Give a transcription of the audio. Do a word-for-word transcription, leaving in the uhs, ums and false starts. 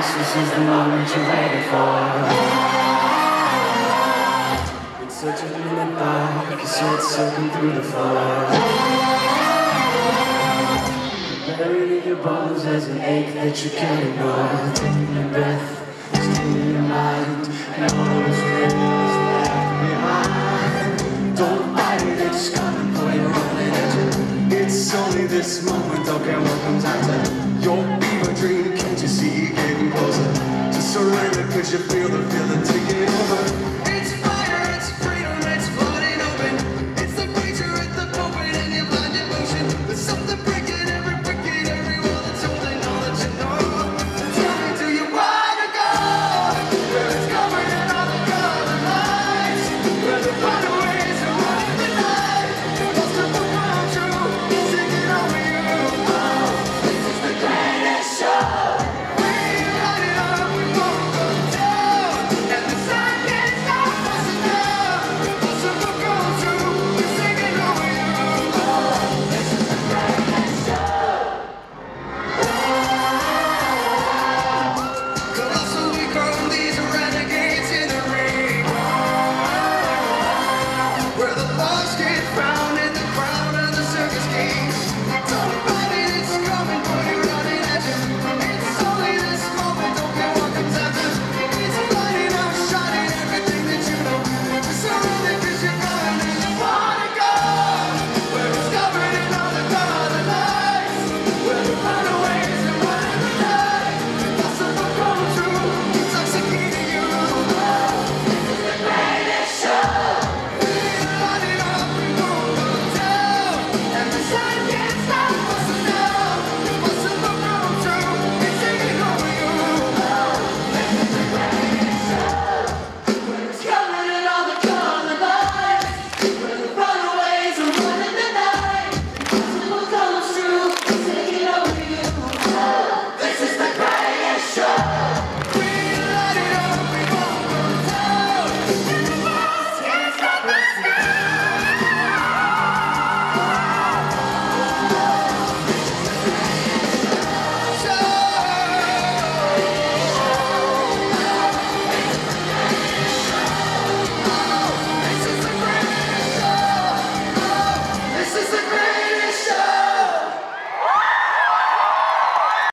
this is the moment you're waiting for. It's such a lullaby, you can see it soaking through the floor. Buried in your bones, there's an ache that you can't ignore. Taking your breath, still in your mind, and all those memories left behind. Don't fight it, it's coming for you, running at you. It's only this moment, don't care what comes after. Your fever dream, can't you see it getting closer? Just surrender, cause you feel the feeling taking over.